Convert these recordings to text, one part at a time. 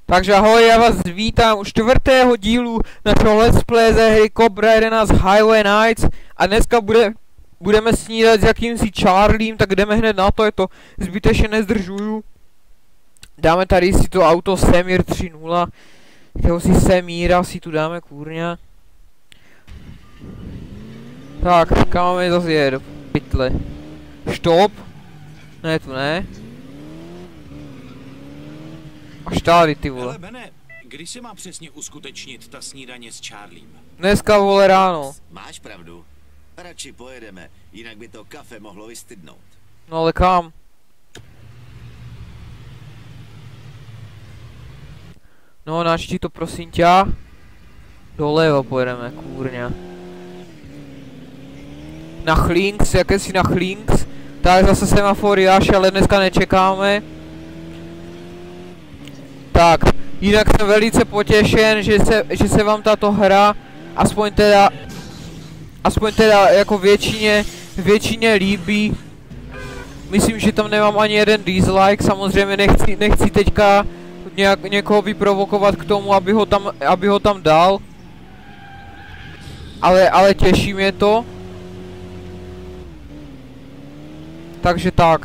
Takže ahoj, já vás vítám u 4. dílu našeho let's play ze hry Cobra 11 Highway Nights a dneska budeme snídat s jakýmsi Charliem, tak jdeme hned na to, je to zbytečně nezdržuju. Dáme tady si to auto Semir 3.0, kterého si Semíra si tu dáme kurňa. Tak, kam máme zase jet, do pytle. Stop. Ne, tu ne. Až tady, ty vole. Hele, Bene, kdy se má přesně uskutečnit ta snídaně s Charliem? Dneska, vole, ráno. Máš pravdu. Radši pojedeme, jinak by to kafe mohlo vystydnout. No ale kam? No, načti to prosím tě. Doleva pojedeme, kurňa. Na Chlinks, jaké si na Chlinks? Tak zase semafory až, ale dneska nečekáme. Tak, jinak jsem velice potěšen, že se vám tato hra aspoň teda jako většině líbí. Myslím, že tam nemám ani jeden dislike, samozřejmě nechci teďka někoho vyprovokovat k tomu, aby ho tam dal. Ale těší mě to. Takže tak.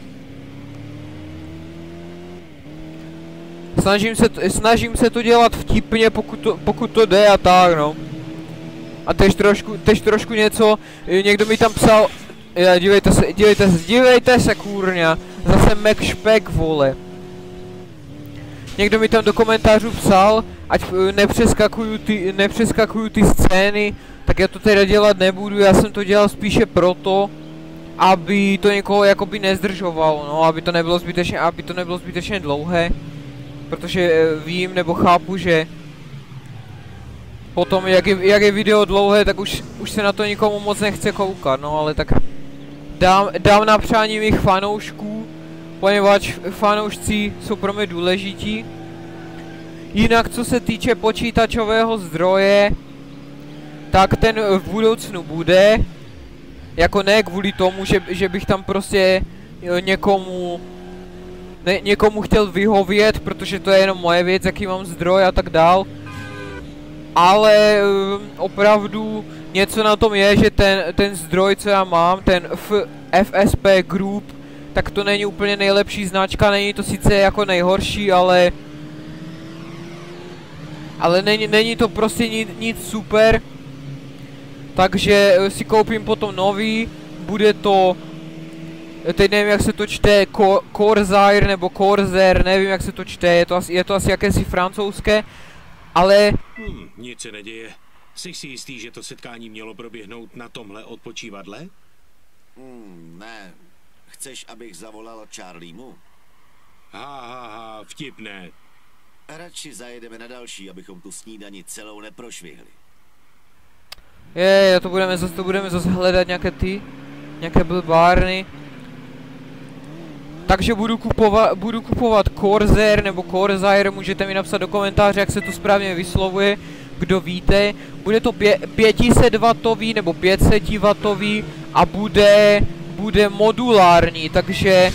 Snažím se to dělat vtipně, pokud to jde a tak, no. A tež trošku něco, někdo mi tam psal, dívejte se kurňa, zase Mac Špek, vole. Někdo mi tam do komentářů psal, ať nepřeskakuju ty scény, tak já to teda dělat nebudu, já jsem to dělal spíše proto, aby to někoho jakoby nezdržovalo, no, aby to nebylo zbytečně dlouhé. Protože vím nebo chápu, že potom jak je video dlouhé, tak už se na to nikomu moc nechce koukat, no ale tak dám na přání mých fanoušků, poněvadž fanoušci jsou pro mě důležití. Jinak co se týče počítačového zdroje, tak ten v budoucnu bude, jako ne kvůli tomu, že bych tam prostě někomu chtěl vyhovět, protože to je jenom moje věc, jaký mám zdroj a tak dál. Ale opravdu něco na tom je, že ten zdroj, co já mám, ten FSP Group, tak to není úplně nejlepší značka, není to sice jako nejhorší, ale není to prostě nic super. Takže si koupím potom nový, bude to, teď nevím, jak se to čte, Corsair nebo Corsair, nevím, jak se to čte, je to asi jakési francouzské, ale... Nic se neděje. Jsi si jistý, že to setkání mělo proběhnout na tomhle odpočívadle? Ne. Chceš, abych zavolal Charliemu? Vtipné. Radši zajedeme na další, abychom tu snídani celou neprošvihli. To budeme zase hledat nějaké blbárny. Takže budu kupovat Corsair nebo Corsair, můžete mi napsat do komentáře, jak se to správně vyslovuje, kdo víte. Bude to 500W nebo 500W a bude modulární, takže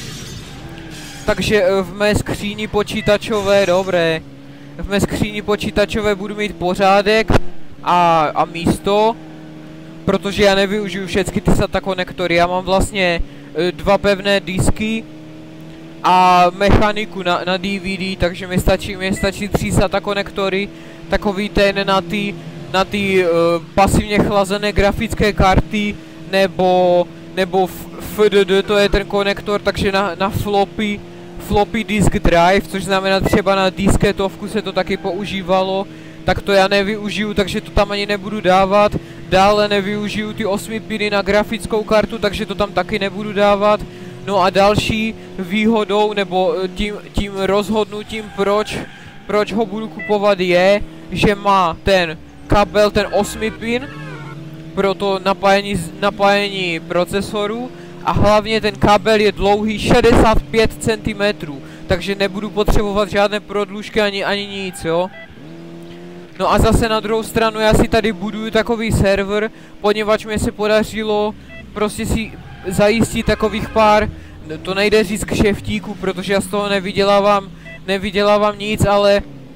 v mé skříni počítačové, dobré, v mé skříni počítačové budu mít pořádek a místo, protože já nevyužiju všechny ty SATA konektory, já mám vlastně 2 pevné disky a mechaniku na DVD, takže mi stačí 3 SATA konektory, takový ten na ty pasivně chlazené grafické karty, nebo FDD, to je ten konektor, takže na floppy disk drive, což znamená třeba na disketovku se to taky používalo, tak to já nevyužiju, takže to tam ani nebudu dávat. Dále nevyužiju ty 8 piny na grafickou kartu, takže to tam taky nebudu dávat. No a další výhodou, nebo tím rozhodnutím, proč ho budu kupovat, je, že má ten kabel, ten 8 pin, pro to napájení procesoru, a hlavně ten kabel je dlouhý 65 cm, takže nebudu potřebovat žádné prodlužky ani nic, jo. No a zase na druhou stranu já si tady buduju takový server, poněvadž mi se podařilo prostě si zajistit takových pár, to nejde říct kšeftíků, protože já z toho nevydělávám nic, ale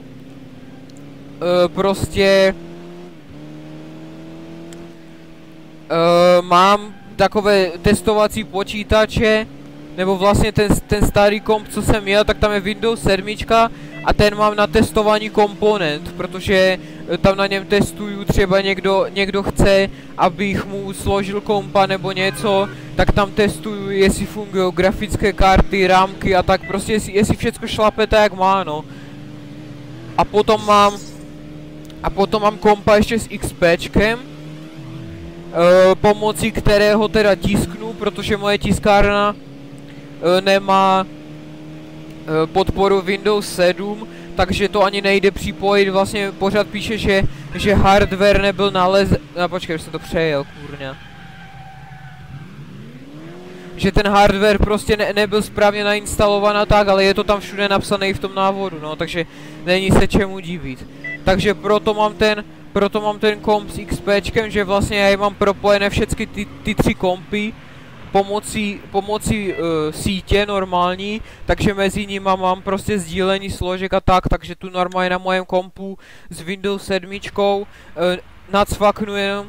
prostě mám takové testovací počítače, nebo vlastně ten starý komp, co jsem měl, tak tam je Windows 7 a ten mám na testování komponent, protože tam na něm testuju, třeba někdo chce, abych mu složil kompa nebo něco, tak tam testuju, jestli fungují grafické karty, rámky a tak, prostě jestli všechno šlape tak, jak má, no. A potom mám kompa ještě s XPčkem, pomocí kterého teda tisknu, protože moje tiskárna nemá podporu Windows 7, takže to ani nejde připojit, vlastně pořád píše, že hardware nebyl nalezen, počkej, už jsem to přejel, kurňa. Že ten hardware prostě nebyl správně nainstalovaný a tak, ale je to tam všude napsané i v tom návodu, no, takže není se čemu divit. Takže proto mám ten komp s XPčkem, že vlastně já mám propojené všechny ty tři kompy pomocí sítě normální, takže mezi nimi mám prostě sdílení složek a tak, takže tu normálně na mojem kompu s Windows 7 nacvaknu jenom.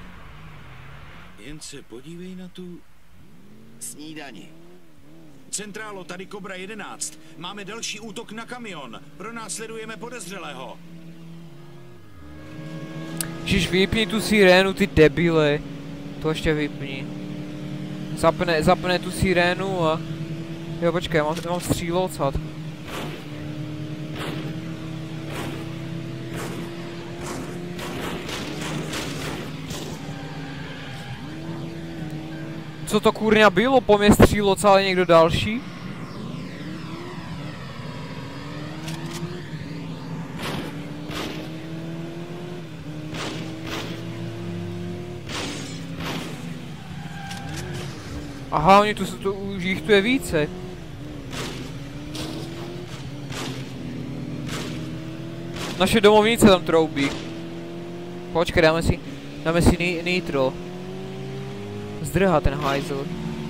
Jen se podívej na tu Snídani. centrálo, tady Cobra 11. Máme další útok na kamion. Pronásledujeme podezřelého. Ježiš, vypni tu sirénu, ty debile. To ještě vypni. Zapne tu sirénu a... Jo, počkej, mám střílovat. Co to kurňa bylo? Po mě střílo celé někdo další? Aha, oni už jich tu je více. Naše domovnice tam troubí. Počkej, dáme si nitro. Zdrhá ten hajzl.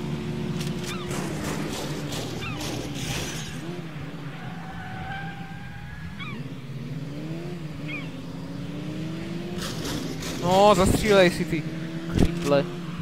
No, zastřílej si ty krýtle.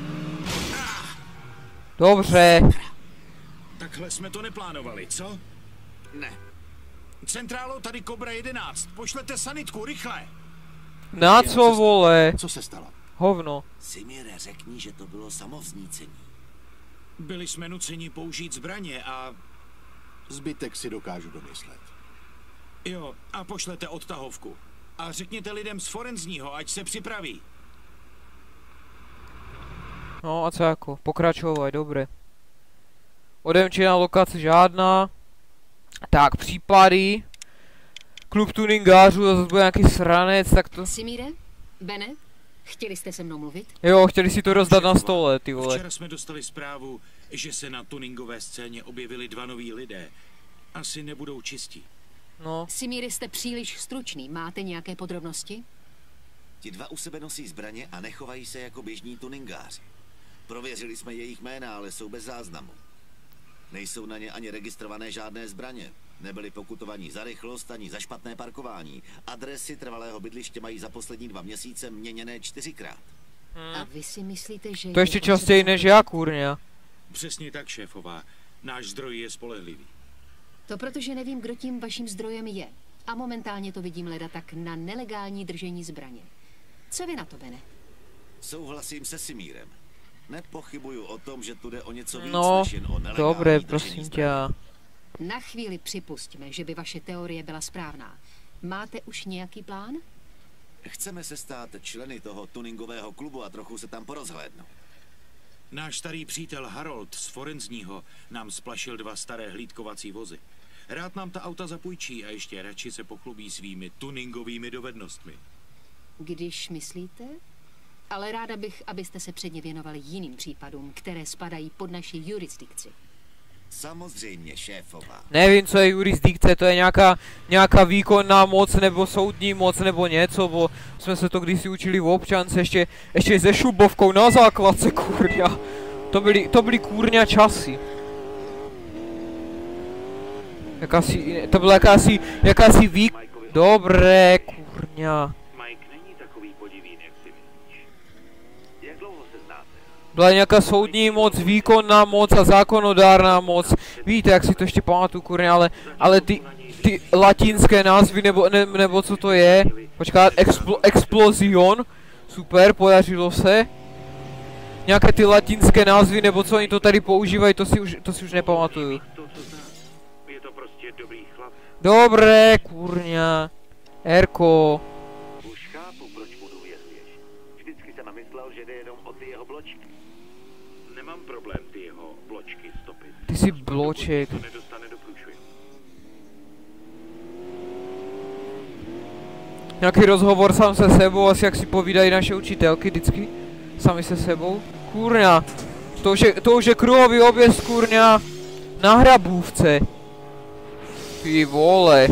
Dobře. Takhle jsme to neplánovali, co? Ne. Centrálo, tady Cobra 11. Pošlete sanitku, rychle. Na co, vole? Co se stalo? Hovno. Simire, řekni, že to bylo samovznícení. Byli jsme nuceni použít zbraně a... Zbytek si dokážu domyslet. Jo, a pošlete odtahovku. A řekněte lidem z forenzního, ať se připraví. No a co jako? Pokračovaj, dobré. Odemčená lokace žádná. Tak, případy. Klub tuningářů, to zase bude nějaký sranec, tak to... Simire? Bene? Chtěli jste se mnou mluvit? Jo, chtěli si to rozdat na stole, ty vole. Včera jsme dostali zprávu, že se na tuningové scéně objevili dva noví lidé. Asi nebudou čistí. No. Simire, jste příliš stručný. Máte nějaké podrobnosti? Ti dva u sebe nosí zbraně a nechovají se jako běžní tuningáři. Prověřili jsme jejich jména, ale jsou bez záznamu. Nejsou na ně ani registrované žádné zbraně. Nebyli pokutovaní za rychlost ani za špatné parkování. Adresy trvalého bydliště mají za poslední 2 měsíce měněné 4krát. A vy si myslíte, že... To ještě častěji než já, kurňa. Přesně tak, šéfová. Náš zdroj je spolehlivý. To protože nevím, kdo tím vaším zdrojem je. A momentálně to vidím leda tak na nelegální držení zbraně. Co vy na to, Bene? Souhlasím se Simírem. Nepochybuju o tom, že tu jde o něco víc No, než jen o nelegální dobré, držení prosím tě. zbraně. Na chvíli připustíme, že by vaše teorie byla správná. Máte už nějaký plán? Chceme se stát členy toho tuningového klubu a trochu se tam porozhlédnout. Náš starý přítel Harold z forenzního nám splašil 2 staré hlídkovací vozy. Rád nám ta auta zapůjčí a ještě radši se pochlubí svými tuningovými dovednostmi. Když myslíte? Ale ráda bych, abyste se předně věnovali jiným případům, které spadají pod naši jurisdikci. Samozřejmě, šéfová. Nevím, co je jurisdikce, to je nějaká výkonná moc, nebo soudní moc, nebo něco, bo jsme se to kdysi učili v občance, ještě se šubovkou na základce, kurňa. To byly kurňa časy. To byla jakási Dobré, Kurňa. Mike není takový podivín, jak si myslíš. Jak dlouho se znáte? Byla nějaká soudní moc, výkonná moc a zákonodárná moc. Víte, jak si to ještě pamatuju, kurňa, ale ty latinské názvy, nebo co to je? Počkat, explosion. Super, podařilo se. Nějaké ty latinské názvy, nebo co oni to tady používají, to si už nepamatuju. Je to prostě dobrý chlap. Dobré, kurňa. Erko. Už chápu, proč mu důvěřuješ. Vždycky jsem myslel, že jde jenom o ty jeho bločky. Nemám problém ty jeho bločky stopit. Ty jsi bloček. To nedostane do průšvihu. Nějaký rozhovor sám se sebou, asi jak si povídají naše učitelky vždycky. Sami se sebou. Kurňa. To už je kruhový objezd, kurňa. Na hrabůvce. Ty vole.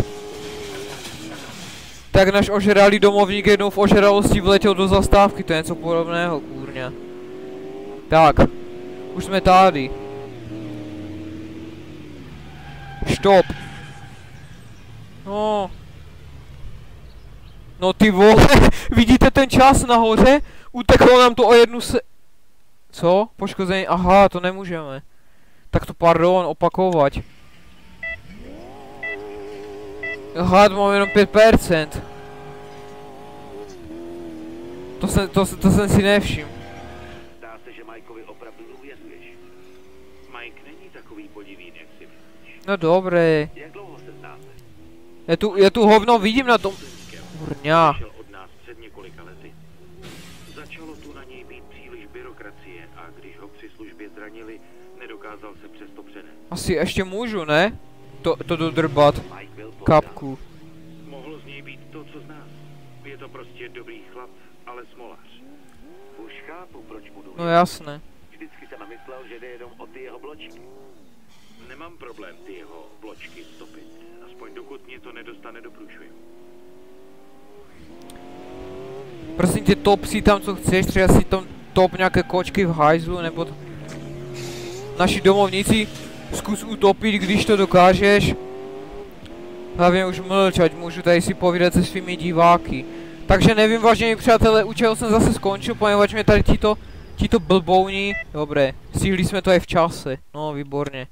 Tak náš ožralý domovník jednou v ožralosti vletěl do zastávky, to je něco podobného, kurňa. Tak. Už jsme tady. Stop. No. No ty vole, vidíte ten čas nahoře? Uteklo nám to o jednu se... Co? Poškození? Aha, to nemůžeme. Tak to pardon, opakovat. Aha, to mám jenom 5%. To jsem si nevšiml. Zdá se, že Mikeovi opravdu důvěřuješ. Mike není takový podivín, jak si myslíš. No dobré. Jak dlouho se znáte? Já tu hovno vidím na tom... Kurňa. Šel od nás před několika lety. Začalo tu na něj být příliš byrokracie a když ho při službě zranili, nedokázal se přesto přenést. Asi ještě můžu, ne? To dodrbat. Mike byl Kapku. Mohlo z něj být to, co z nás. Je to prostě dobrý chlap, ale smolař. Už chápu, proč mu No důvěřuješ. jasné. Vždycky jsem myslel, že jde jenom o ty jeho bločky. Nemám problém ty jeho bločky stopit, aspoň dokud mě to nedostane do průšvihu. Prosím tě, top si tam co chceš, třeba si tam top nějaké kočky v hajzlu, nebo... Naši domovníci, zkus utopit, když to dokážeš. Hlavně už mlč, ať můžu tady si povídat se svými diváky. Takže nevím, vážení přátelé, u čeho jsem zase skončil, poněvadž mě tady tito blbouni... Dobré, stihli jsme to i v čase, no výborně.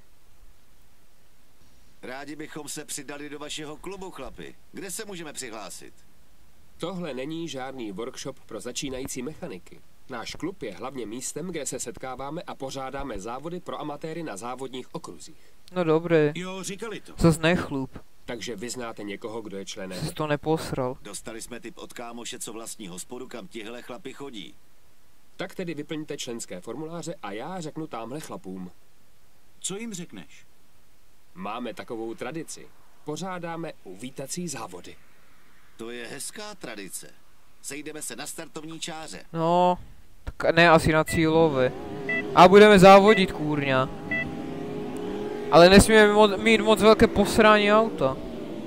Rádi bychom se přidali do vašeho klubu, chlapi. Kde se můžeme přihlásit? Tohle není žádný workshop pro začínající mechaniky. Náš klub je hlavně místem, kde se setkáváme a pořádáme závody pro amatéry na závodních okruzích. No dobré, Jo, říkali to. zas nechlup, Takže vy znáte někoho, kdo je členem? jsi to neposral. Dostali jsme tip od kámoše, co vlastní hospodu, kam tihle chlapi chodí. Tak tedy vyplňte členské formuláře a já řeknu támhle chlapům. Co jim řekneš? Máme takovou tradici. Pořádáme uvítací závody. To je hezká tradice. Sejdeme se na startovní čáře. No, tak ne asi na cílové. A budeme závodit, kurňa. Ale nesmíme mít moc velké posrání auta.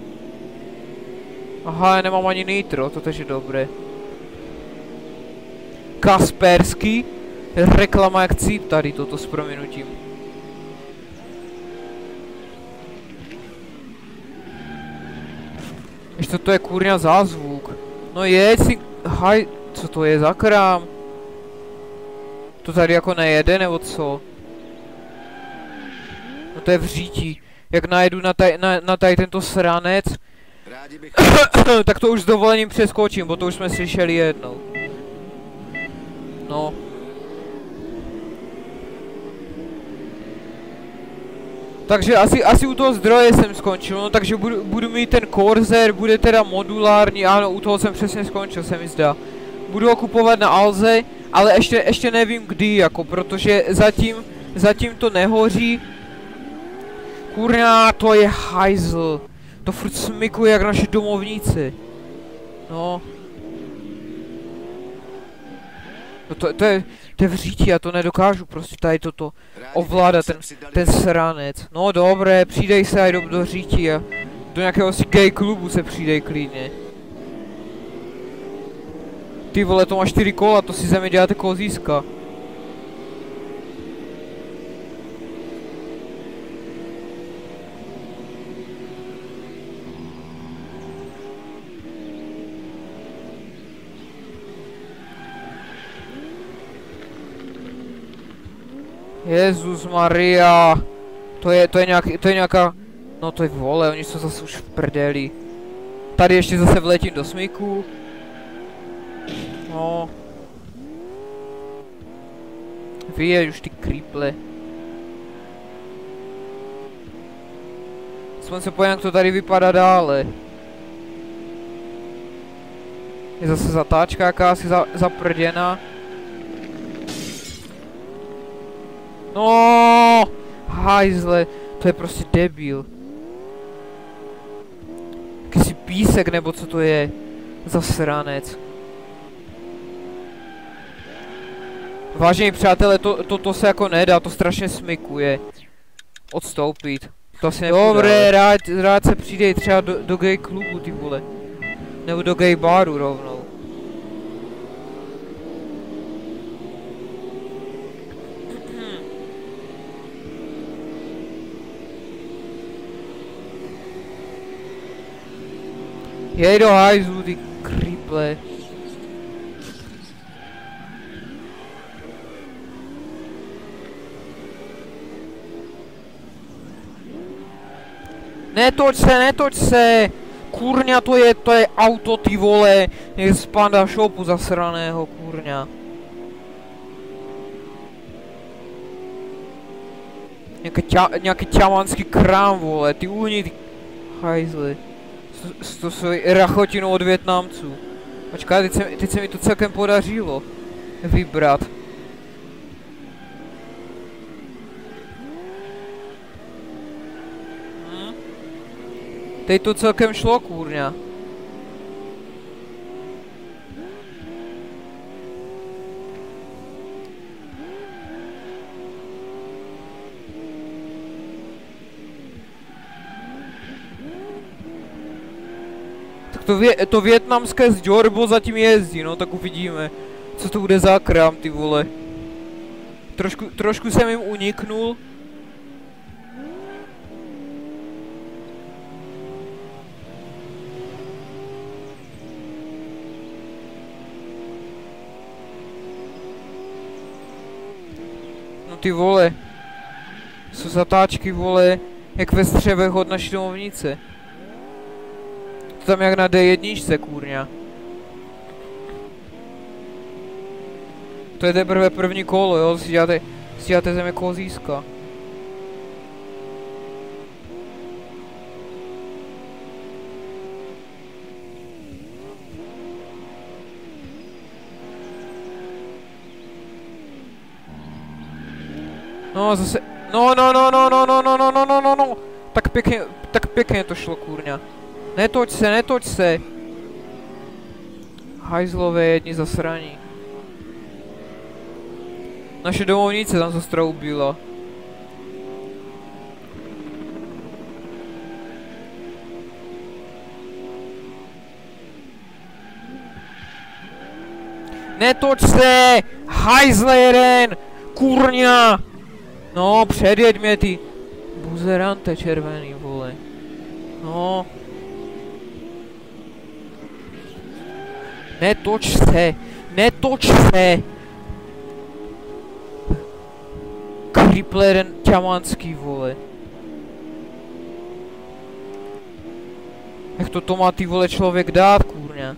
Aha, já nemám ani nitro, to je dobré. Kaspersky, reklama jak cíp tady toto s prominutím. Ještě to je kurňa zázvuk. No jeď si, haj, co to je za krám? To tady jako nejede, nebo co? No to je v řítí. Jak najedu na tady tento sranec, Rádi bych... tak to už s dovolením přeskočím, bo to už jsme slyšeli jednou. No. Takže asi u toho zdroje jsem skončil, no takže budu mít ten Corsair, bude teda modulární, ano, u toho jsem přesně skončil, se mi zdá. Budu ho kupovat na Alze, ale ještě nevím kdy, jako, protože zatím to nehoří. Kurňa, to je hajzl. To furt smykuje jak naši domovníci. No. No to je v řítí, já to nedokážu prostě tady toto ovládat, ten sranec. No dobré, přidej se aj do řítí a do nějakého si gay klubu se přidej klidně. Ty vole, to má 4 kola, to si ze mě děláte kozíska. Jezus Maria. To je nějaká... No to je vole, oni jsou zase už v prdeli. Tady ještě zase vletím do smyku. No. Vyjeď už ty krýple. Aspoň se pojďme, jak to tady vypadá dále. Je zase zatáčka jakási zaprděna. No, hajzle, to je prostě debil. Jakýsi písek nebo co to je? Zasranec. Vážení přátelé, to se jako nedá, to strašně smykuje. Odstoupit. To asi nepůjde. Dobré, rád se přidej třeba do gay klubu, ty vole. Nebo do gay baru rovnou. Jej do hajzlu, ty krýple. Netoč se! Kurňa, to je auto, ty vole, je z Panda Shopu zasraného, kurňa. Nějaký ťamanský krám, vole, ty uhni, ty hajzly. To jsou rachotinu od Vietnamců. Počkej, teď se mi to celkem podařilo vybrat. Teď to celkem šlo, kurňa. Tak to vietnamské zdjorbo zatím jezdí, no tak uvidíme. Co to bude za krám, ty vole. Trošku jsem jim uniknul. Ty vole, jsou zatáčky, vole, jak ve střevech od naší domovnice. To tam jak na D1, kurňa. To je teprve první kolo, jo, si děláte země kozíska. No zase, no. Tak pěkně to šlo, kurňa. Netoč se. Hajzlové jedni zasraní. Naše domovnice tam zastroubila. Netoč se! Hajzle jeden! Kurňa! No, předjeď mě, ty buzerante červený, vole. No. Netoč se! Kripler ťamanský, vole. Jak to má, ty vole, člověk dát, kurňa?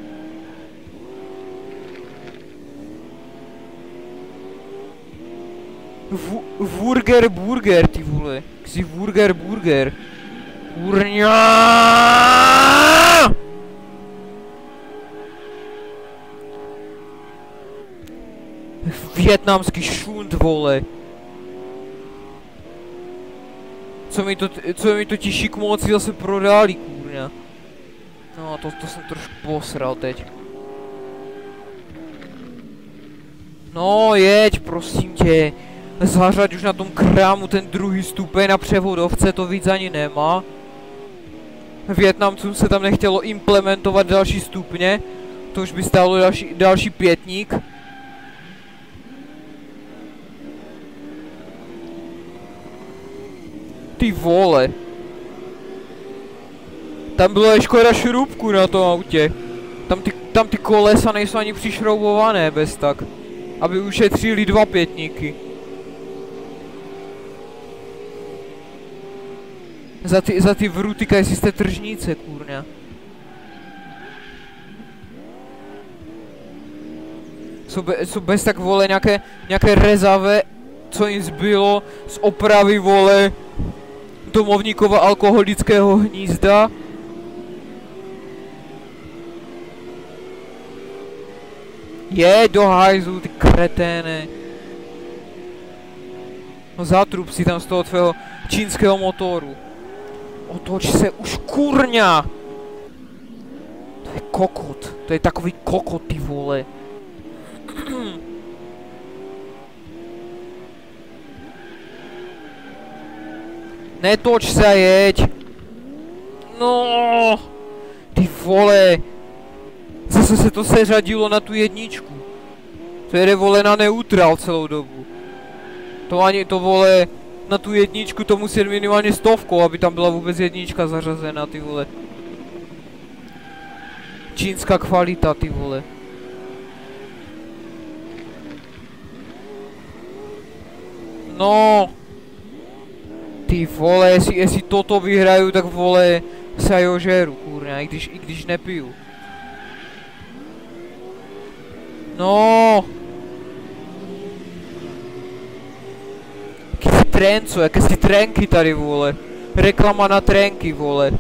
Burger, ty vole. Jsi burger. Kurňa! Vietnamský šunt, vole. Co mi to ti šikmoci zase prodali, kurňa. No, to jsem trošku posral teď. No, jeď, prosím tě. Zařaď už na tom krámu ten druhý stupeň na převodovce, to víc ani nemá. Vietnamcům se tam nechtělo implementovat další stupně. To už by stálo další pětník. Ty vole. Tam bylo i škoda šrubku na tom autě. Tam ty kolesa nejsou ani přišroubované bez tak. Aby ušetřili 2 pětníky. Za ty vrutikají si z té tržnice, kurňa. Jsou bez tak, vole, nějaké rezave, co jim zbylo z opravy, vole, domovníkova alkoholického hnízda. Je do hajzlu, ty kreténe. No zatrup si tam z toho tvého čínského motoru. Otoč se už, kurňa! To je kokot, to je takový kokot, ty vole. Netoč se, jeď! No, ty vole! Zase se to seřadilo na tu jedničku. To jede, vole, na neutral celou dobu. To ani to, vole, na tu jedničku to musí minimálně 100, aby tam byla vůbec jednička zařazena, ty vole. Čínská kvalita, ty vole. No. Ty vole, jestli toto vyhraju, tak, vole, se ožeru, kurňa, i když nepiju. No. Jaký trenco, jaké si trenky tady, vole. Reklama na trenky, vole.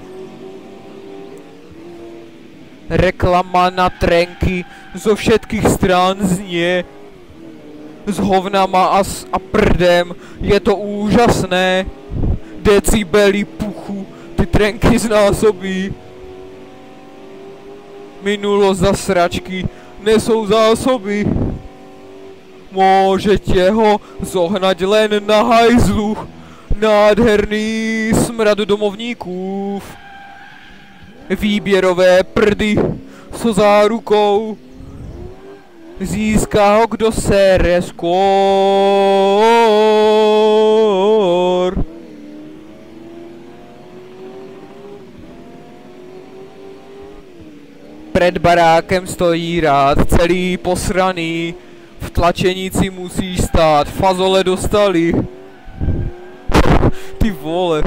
Reklama na trenky zo všetkých strán znie. S hovnama a prdem. Je to úžasné. Decibely puchu. Ty trenky znásobí. Minulost za sračky. Nesou zásoby. Môžete ho zohnať len na hajzlu. Nádherný smrad domovníků. Výběrové prdy so zárukou. Získá ho, kdo sere skôr. Před barákem stojí rád, celý posraný. V tlačenici musíš stát, fazole dostali. Ty vole.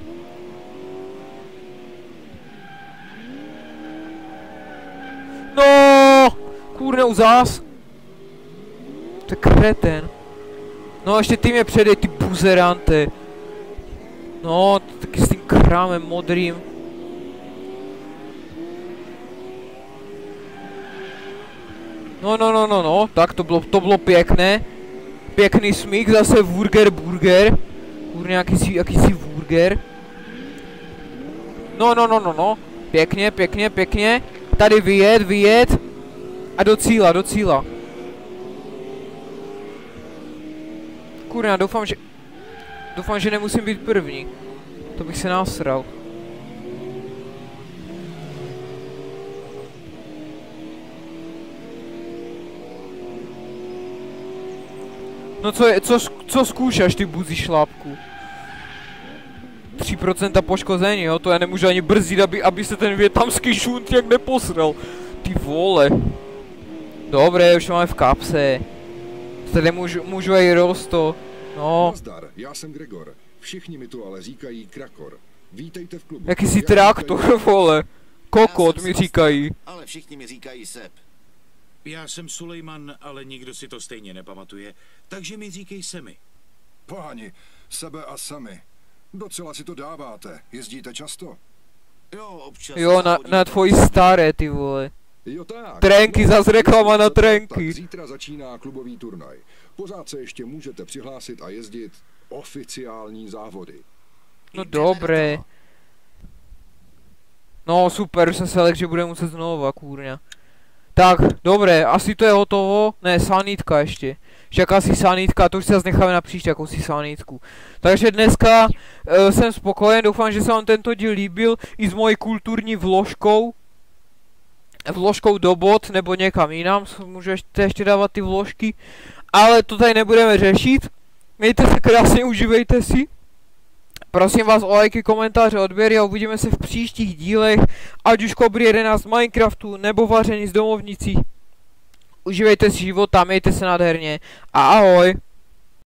No, kurňou zás. To je kreten. No ještě ty mě předej, ty buzerante. No, taky s tím krámem modrým. No, tak to bylo pěkné. Pěkný smích, zase burger. Kurně, jakýsi burger. No. Pěkně. Tady vyjet. A do cíla. Kurňa, doufám, že nemusím být první. To bych se nasral. No co zkoušáš, ty buzi šlápku? 3% poškození, jo? To já nemůžu ani brzdit, aby se ten větnamský šunt jak neposral. Ty vole. Dobré, už máme v kapse. Tady můžu aj rosto. No. Nazdar, já jsem Gregor. Všichni mi tu ale říkají Krakor. Vítejte v klubu. Jakýsi traktor, vole. Kokot mi říkají. Ale všichni mi říkají Seb. Já jsem Sulejman, ale nikdo si to stejně nepamatuje, takže mi říkej Semi. Páni, Sebe a Sami. Docela si to dáváte. Jezdíte často? Jo, občas. Jo, na tvoji staré, ty vole. Jo tak. Trenky, zas reklama na trenky. Tak zítra začíná klubový turnaj. Pořád se ještě můžete přihlásit a jezdit oficiální závody. No dobré. No super, už jsem se lek, že bude muset znova, kurňa. Tak, dobré, asi to je hotovo. Ne, sanitka ještě. Jakási sanitka, to už se zase necháme na příště, jakousi sanitku. Takže dneska jsem spokojen, doufám, že se vám tento díl líbil i s mojí kulturní vložkou. Vložkou do bot, nebo někam jinam, můžete ještě dávat ty vložky. Ale to tady nebudeme řešit. Mějte se krásně, užívejte si. Prosím vás o lajky, komentáře, odběry a uvidíme se v příštích dílech. Ať už Kobry 11 Minecraftu, nebo vaření z domovnicí. Užívejte si života, mějte se nádherně a ahoj.